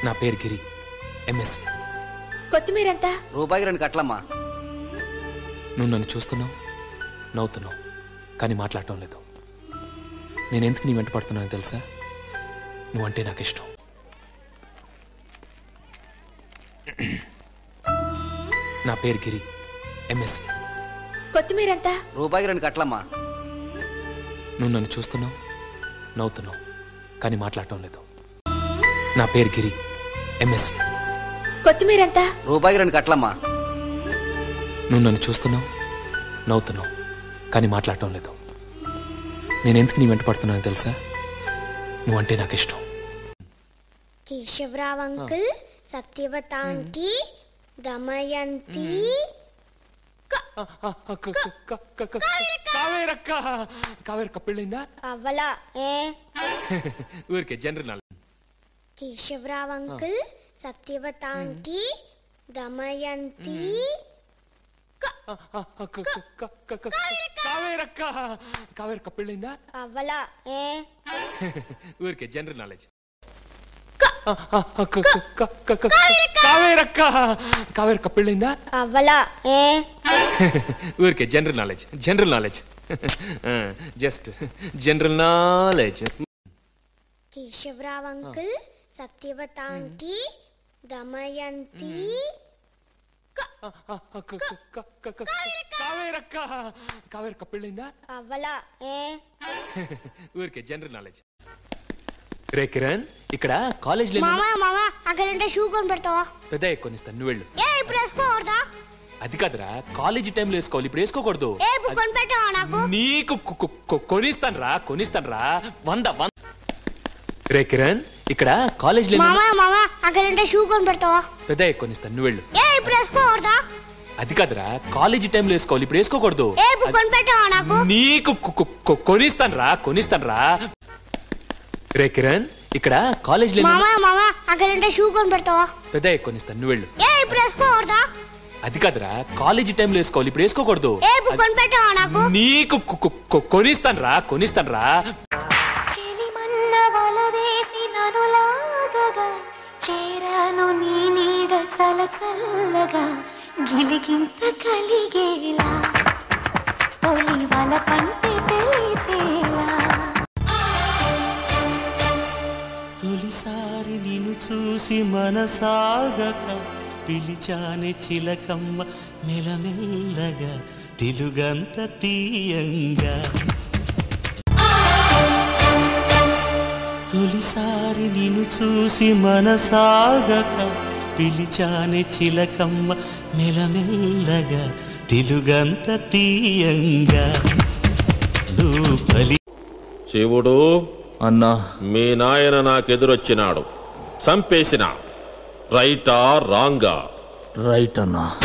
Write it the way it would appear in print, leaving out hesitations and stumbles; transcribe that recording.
నా పేరు గిరి, ఎంఎస్సి. కొత్తిమీర ఎంత? రూపాయికి 2 కట్లమ్మా. నువ్వు నన్ను చూస్తున్నావు, నవ్వుతున్నావు, కానీ మాట్లాడటం లేదు. నేను ఎందుకు నీ వెంట పడుతున్నాను తెలుసా? నువ్వంటే నాకు ఇష్టం. నా పేరు గిరి, ఎంఎస్సి. కొత్తిమీర ఎంత? రూపాయికి 2 కట్లమ్మా. నువ్వు నన్ను చూస్తున్నావు, నవ్వుతున్నావు, కానీ మాట్లాడటం లేదు. నా పేరు గిరి, ఎంఎస్సి. కొత్తిమీర ఎంత? రూపాయికి 2 కట్లమ్మా. నువ్వు నన్ను చూస్తున్నావు, నవ్వుతున్నావు, కానీ మాట్లాడటం లేదు. నేను ఎందుకు నీ వెంట పడుతున్నాను తెలుసా? నువ్వంటే నాకు ఇష్టం. కేశవరావు అంకుల్, సత్యవత ఆంటీ, దమయంతి, కావేరక్క పెళ్ళిందా? అవ్వలా. ఏ ఊరికే general. Keshavarao uncle, Satyavata aunty, Damayanti, కావేరక్క పెళ్ళిందా? అవ్వలా. ఏ ఊరికే జనరల్ నాలెడ్జ్. కావేరక్క పెళ్ళిందా? అవ్వలా. ఏ ఊరికే general knowledge, general knowledge, just general knowledge. Keshavarao uncle, Satyavata aunty, Damayanti, కావేరక్క పెళ్ళిందా? అవ్వలా. ఏ ఊరికే జనరల్ నాలెడ్జ్. రే కిరణ్, ఇక్కడ కాలేజ్ అక్కడ షూ కొని పెడతావా? పెద్ద కొనిస్తాను, నువ్వు వెళ్ళు. ఇప్పుడు వేసుకోకూడదా? అది కాదురా, కాలేజీ టైంలో వేసుకోవాలి, ఇప్పుడు వేసుకోకూడదు. కొని పెట్టావా నాకు? నీకు కొనిస్తాను రా, కొనిస్తాను రా. 100. రే కిరణ్, ఇక్కడ కాలేజ్ అక్కడ షూ కొని పెడతావా? పెద్ద కొనిస్తాను, నువ్వు వెళ్ళు. ఇప్పుడు వేసుకోకూడదా? అది కాదురా, కాలేజీ టైంలో వేసుకోవాలి, ఇప్పుడు వేసుకోకూడదు. కొని పెట్టావా నాకు? నీకు కొనిస్తాను రా, కొనిస్తాను రా. రే కిరణ్, ఇక్కడ కాలేజ్ అక్కడ షూ కొని పెడతావా? పెద్ద కొనిస్తాను, నువ్వు వెళ్ళు. ఇప్పుడు వేసుకోకూడదా? అది కాదురా, కాలేజీ టైంలో వేసుకోవాలి, ఇప్పుడు వేసుకోకూడదు. కొని పెట్టావా నాకు? నీకు కొనిస్తాను రా, కొనిస్తాను రా. చేరాను నీ నీడ చల చల్లగా, గిలిగింత కలిగేలా, తొలి వల పంటే తెలిసేలా. తొలిసారి నిన్ను చూసి మనసాగక, పిలిచానే చిలకమ్మ మెలమెల్లగా, తెలుగంత తీయంగా. తొలిసారి నిన్ను చూసి మనసాగక, పిలిచానే చిలకమ్మ మెలమెల్లగా, తెలుగంత తీయంగా. శివుడు అన్నా, మీ నాయన నాకెదురొచ్చినాడు, చంపేసిన. రైటా రాంగా? రైట్ అన్నా.